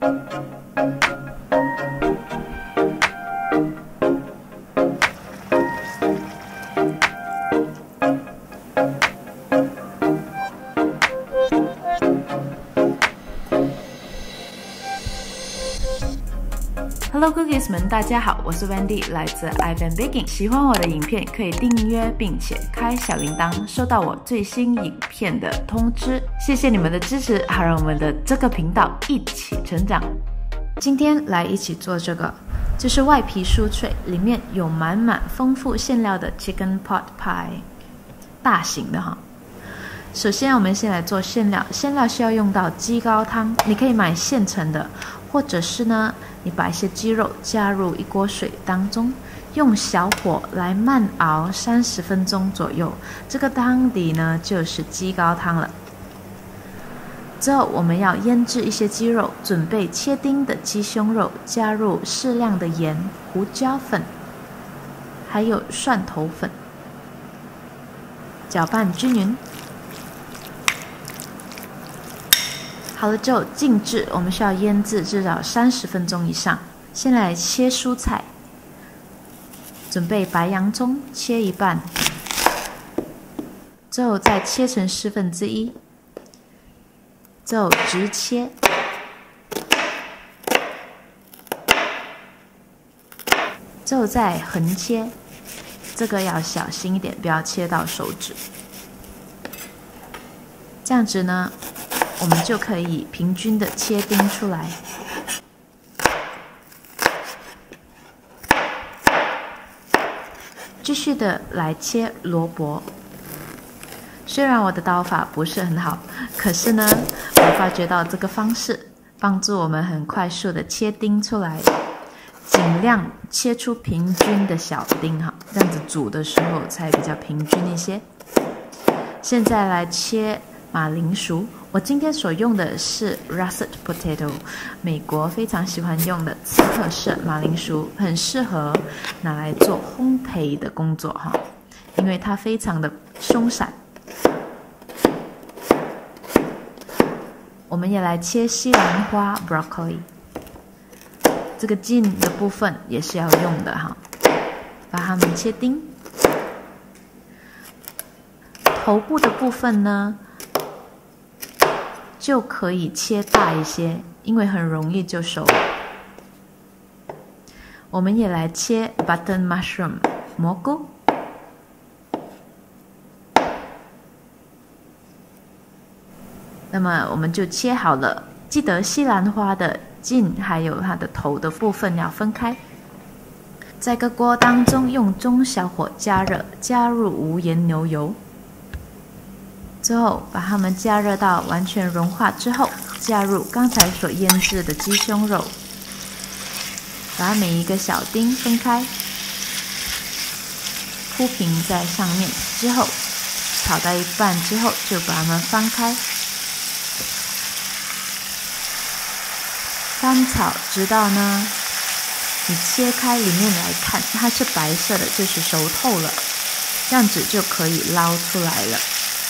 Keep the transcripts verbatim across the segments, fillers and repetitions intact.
Hello Cookies 们，大家好，我是 Wendy， 来自 Ivan Baking。喜欢我的影片可以订阅并且开小铃铛，收到我最新影片的通知。谢谢你们的支持，好让我们的这个频道一起成长。今天来一起做这个，这是外皮酥脆，里面有满满丰富馅料的 Chicken Pot Pie， 大型的哈。首先我们先来做馅料，馅料需要用到鸡高汤，你可以买现成的，或者是呢，你把一些鸡肉加入一锅水当中，用小火来慢熬三十分钟左右，这个汤底呢就是鸡高汤了。之后我们要腌制一些鸡肉，准备切丁的鸡胸肉，加入适量的盐、胡椒粉，还有蒜头粉，搅拌均匀。好了之后静置，我们需要腌制至少三十分钟以上。先来切蔬菜，准备白洋葱切一半，之后再切成四分之一，之后直切，之后再横切，这个要小心一点，不要切到手指。这样子呢，我们就可以平均的切丁出来。继续的来切萝卜。虽然我的刀法不是很好，可是呢，我发觉到这个方式帮助我们很快速的切丁出来，尽量切出平均的小丁哈，这样子煮的时候才比较平均一些。现在来切马铃薯，我今天所用的是 russet potato， 美国非常喜欢用的刺客式马铃薯，很适合拿来做烘焙的工作哈，因为它非常的松散。我们也来切西兰花 broccoli， 这个茎的部分也是要用的哈，把它们切丁。头部的部分呢，就可以切大一些，因为很容易就熟了。我们也来切 button mushroom 蘑菇。那么我们就切好了，记得西兰花的茎还有它的头的部分要分开。在个锅当中用中小火加热，加入无盐牛油。之后把它们加热到完全融化之后，加入刚才所腌制的鸡胸肉，把每一个小丁分开，铺平在上面。之后炒到一半之后，就把它们翻开，翻炒直到呢，你切开里面来看，它是白色的，就是熟透了，这样子就可以捞出来了。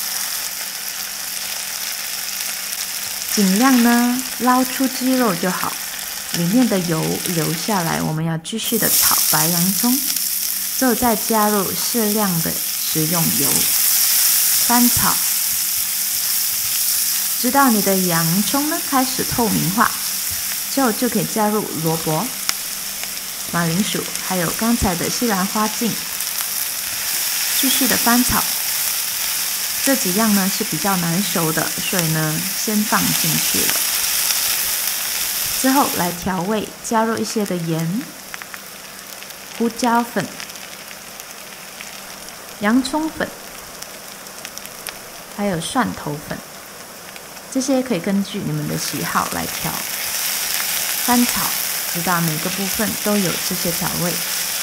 尽量呢捞出鸡肉就好，里面的油留下来，我们要继续的炒白洋葱，之后再加入适量的食用油，翻炒，直到你的洋葱呢开始透明化，之后就可以加入萝卜、马铃薯，还有刚才的西兰花茎，继续的翻炒。这几样呢是比较难熟的，所以呢先放进去了。之后来调味，加入一些的盐、胡椒粉、洋葱粉，还有蒜头粉，这些可以根据你们的喜好来调。翻炒，直到每个部分都有这些调味。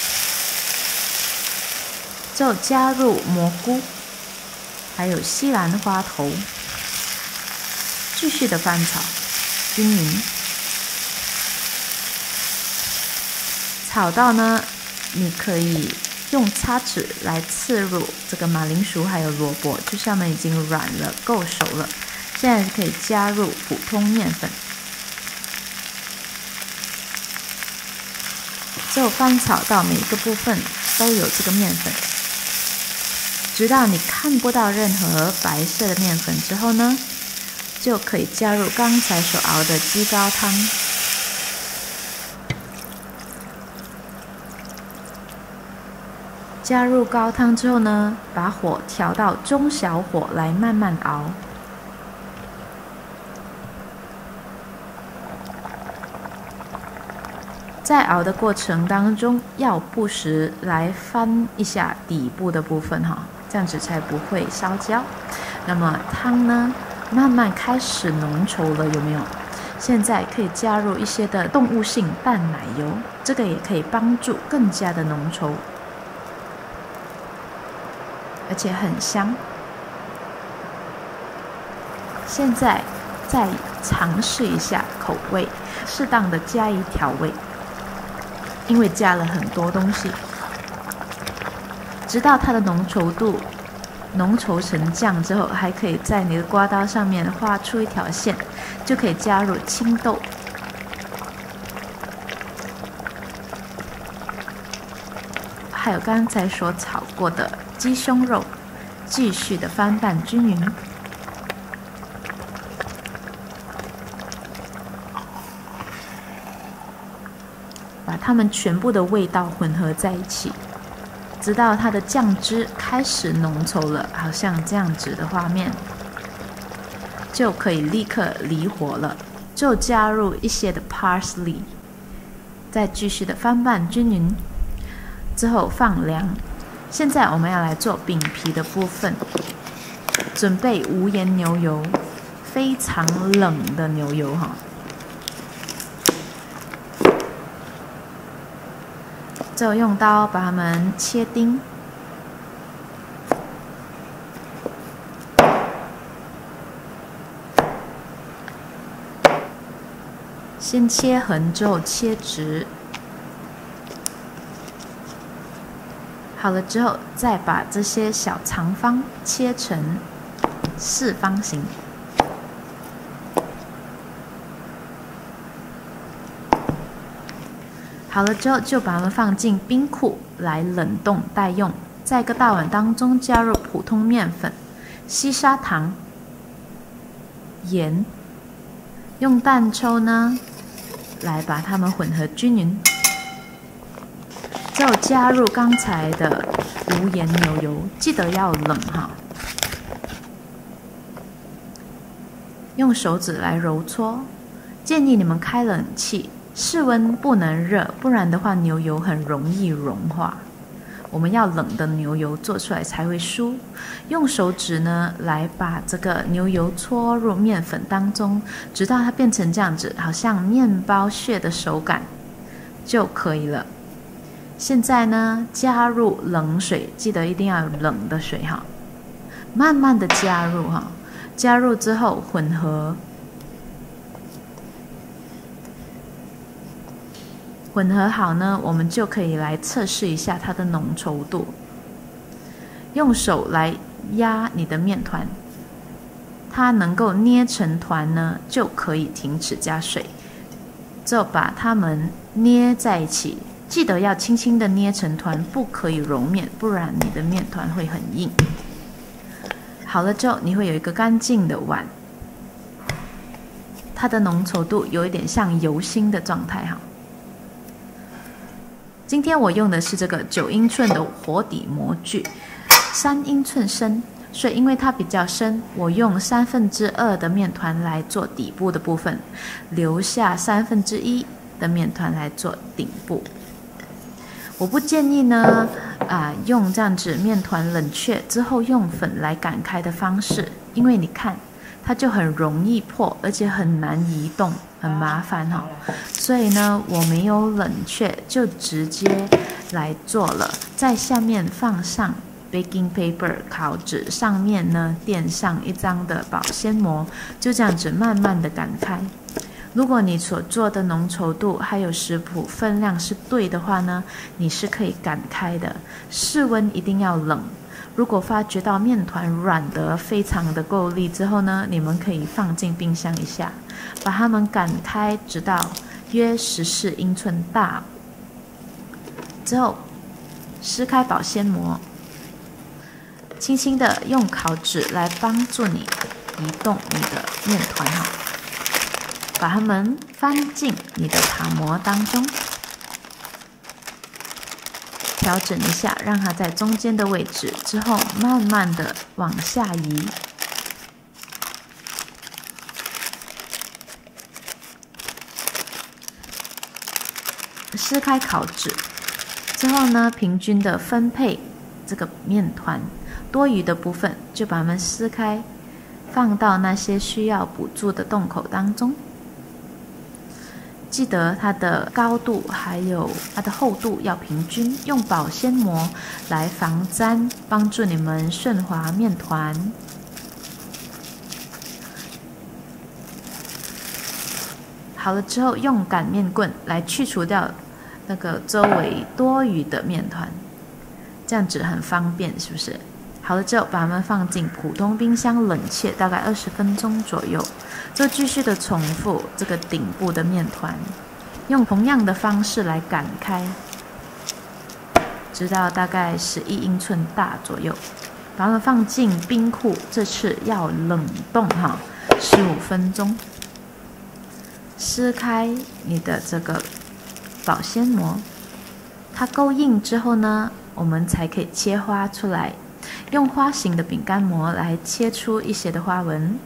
之后加入蘑菇。还有西兰花头，继续的翻炒均匀，炒到呢，你可以用叉子来刺入这个马铃薯还有萝卜，就它们已经软了，够熟了。现在可以加入普通面粉， 之后翻炒到每一个部分都有这个面粉，直到你看不到任何白色的面粉之后呢，就可以加入刚才所熬的鸡高汤。加入高汤之后呢，把火调到中小火来慢慢熬。在熬的过程当中，要不时来翻一下底部的部分哈，这样子才不会烧焦。那么汤呢，慢慢开始浓稠了，有没有？现在可以加入一些的动物性淡奶油，这个也可以帮助更加的浓稠，而且很香。现在再尝试一下口味，适当的加以调味。因为加了很多东西，直到它的浓稠度浓稠成酱之后，还可以在你的刮刀上面画出一条线，就可以加入青豆，还有刚才所炒过的鸡胸肉，继续的翻拌均匀。把它们全部的味道混合在一起，直到它的酱汁开始浓稠了，好像这样子的画面，就可以立刻离火了。就加入一些的 parsley， 再继续的翻拌均匀，之后放凉。现在我们要来做饼皮的部分，准备无盐牛油，非常冷的牛油哈。就用刀把它们切丁，先切横之后切直，好了之后再把这些小长方切成四方形。好了之后，就把它们放进冰库来冷冻待用。在一个大碗当中加入普通面粉、细砂糖、盐，用蛋抽呢来把它们混合均匀。之后加入刚才的无盐牛油，记得要冷哈。用手指来揉搓，建议你们开冷气。室温不能热，不然的话牛油很容易融化。我们要冷的牛油做出来才会酥。用手指呢来把这个牛油搓入面粉当中，直到它变成这样子，好像面包屑的手感就可以了。现在呢加入冷水，记得一定要有冷的水哈，慢慢的加入哈，加入之后混合。混合好呢，我们就可以来测试一下它的浓稠度。用手来压你的面团，它能够捏成团呢，就可以停止加水。就把它们捏在一起，记得要轻轻的捏成团，不可以揉面，不然你的面团会很硬。好了之后，你会有一个干净的碗，它的浓稠度有一点像油心的状态哈。今天我用的是这个九英寸的火底模具，三英寸深，所以因为它比较深，我用三分之二的面团来做底部的部分，留下三分之一的面团来做顶部。我不建议呢，啊、呃，用这样子面团冷却之后用粉来擀开的方式，因为你看，它就很容易破，而且很难移动。很麻烦哈、哦，所以呢，我没有冷却，就直接来做了。在下面放上 baking paper 烤纸，上面呢垫上一张的保鲜膜，就这样子慢慢的擀开。如果你所做的浓稠度还有食谱分量是对的话呢，你是可以擀开的。室温一定要冷。如果发觉到面团软得非常的够力之后呢，你们可以放进冰箱一下，把它们擀开，直到约十四英寸大。 之后撕开保鲜膜，轻轻的用烤纸来帮助你移动你的面团哈，把它们翻进你的塔模当中，调整一下，让它在中间的位置，之后慢慢的往下移。撕开烤纸之后呢，平均的分配这个面团，多余的部分就把它们撕开，放到那些需要补助的洞口当中。记得它的高度还有它的厚度要平均，用保鲜膜来防粘，帮助你们顺滑面团。好了之后，用擀面棍来去除掉那个周围多余的面团，这样子很方便，是不是？好了之后，把它们放进普通冰箱冷却大概二十分钟左右，就继续的重复这个顶部的面团，用同样的方式来擀开，直到大概十一英寸大左右，把它们放进冰库，这次要冷冻哈十五分钟。撕开你的这个保鲜膜，它够硬之后呢，我们才可以切花出来，用花形的饼干模来切出一些的花纹。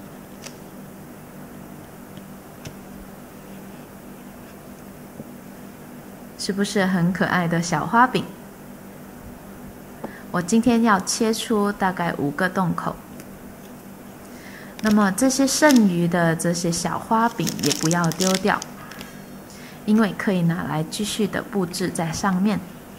是不是很可爱的小花饼？我今天要切出大概五个洞口。那么这些剩余的这些小花饼也不要丢掉，因为可以拿来继续的布置在上面。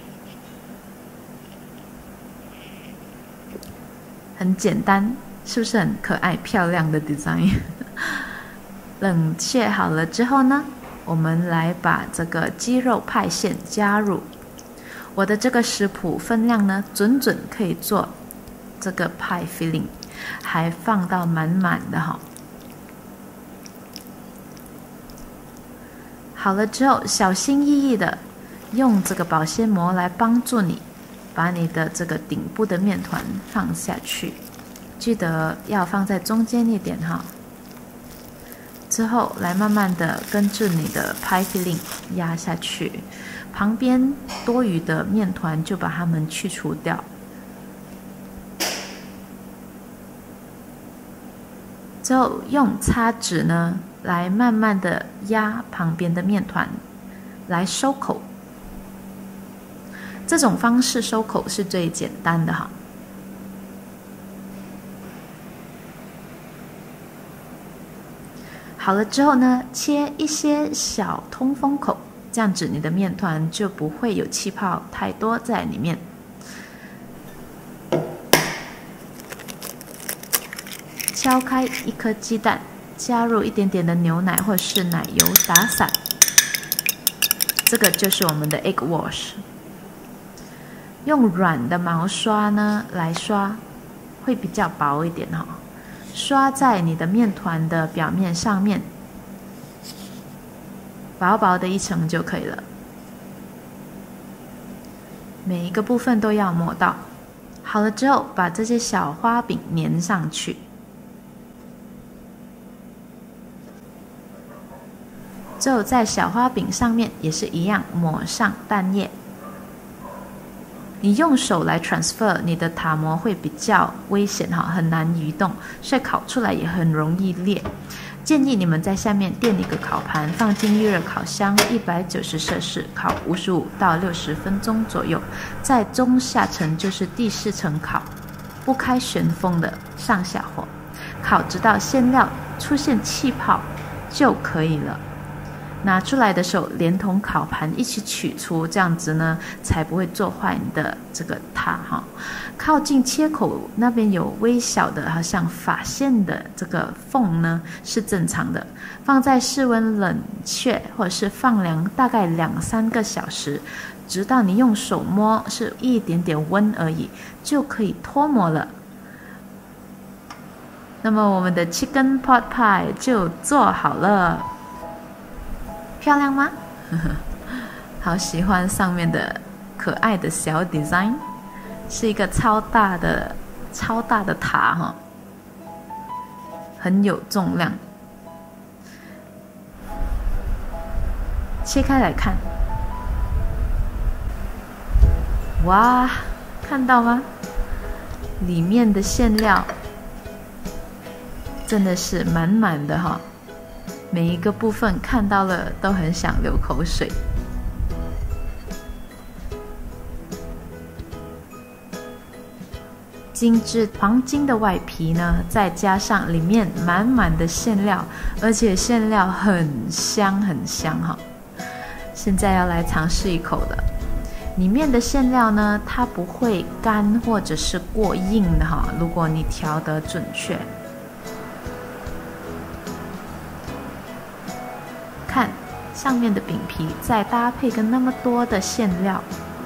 很简单，是不是很可爱漂亮的 design？ 冷却好了之后呢，我们来把这个鸡肉派馅加入。我的这个食谱分量呢，准准可以做这个派 filling， 还放到满满的哈。好了之后，小心翼翼的用这个保鲜膜来帮助你把你的这个顶部的面团放下去，记得要放在中间一点哈。之后来慢慢的跟着你的pie filling压下去，旁边多余的面团就把它们去除掉。之后用擦纸呢来慢慢的压旁边的面团，来收口。这种方式收口是最简单的哈。好了之后呢，切一些小通风口，这样子你的面团就不会有气泡太多在里面。敲开一颗鸡蛋，加入一点点的牛奶或是奶油打散，这个就是我们的 egg wash。用软的毛刷呢来刷，会比较薄一点哈、哦。刷在你的面团的表面上面，薄薄的一层就可以了。每一个部分都要抹到。好了之后，把这些小花饼粘上去。之后在小花饼上面也是一样抹上蛋液。你用手来 transfer 你的塔模会比较危险哈，很难移动，所以烤出来也很容易裂。建议你们在下面垫一个烤盘，放进预热烤箱一百九十摄氏，烤五十五到六十分钟左右。在中下层就是第四层烤，不开旋风的上下火，烤直到馅料出现气泡就可以了。拿出来的时候连同烤盘一起取出，这样子呢才不会做坏你的这个塔哈。靠近切口那边有微小的好像发线的这个缝呢是正常的，放在室温冷却或者是放凉大概两三个小时，直到你用手摸是一点点温而已，就可以脱模了。那么我们的 chicken pot pie 就做好了。漂亮吗？好喜欢上面的可爱的小 design， 是一个超大的超大的塔哈，很有重量。切开来看，哇，看到吗？里面的馅料真的是满满的哈，每一个部分看到了都很想流口水。精致黄金的外皮呢，再加上里面满满的馅料，而且馅料很香很香哈。现在要来尝试一口了。里面的馅料呢，它不会干或者是过硬的哈，如果你调得准确。看上面的饼皮，再搭配跟那么多的馅料，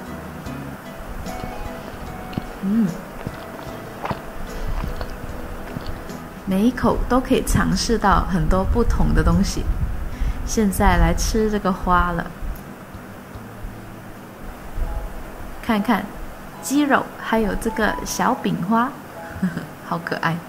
嗯，每一口都可以尝试到很多不同的东西。现在来吃这个花了。看看鸡肉，还有这个小饼花，呵呵，好可爱。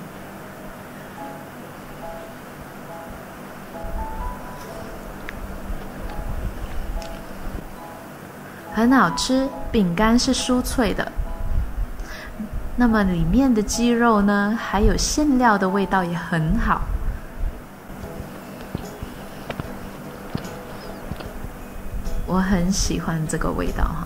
很好吃，饼干是酥脆的。那么里面的鸡肉呢，还有馅料的味道也很好。我很喜欢这个味道哈。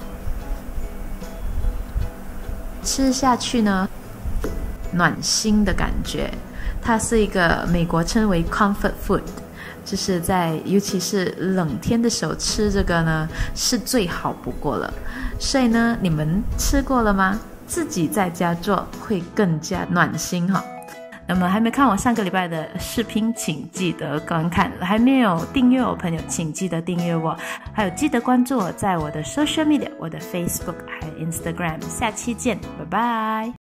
吃下去呢，暖心的感觉。它是一个美国称为 comfort food， 就是在尤其是冷天的时候吃这个呢，是最好不过了。所以呢，你们吃过了吗？自己在家做会更加暖心哈。那么还没看我上个礼拜的视频，请记得观看。还没有订阅我朋友，请记得订阅我，还有记得关注我在我的 social media， 我的 Facebook 还有 Instagram。下期见，拜拜。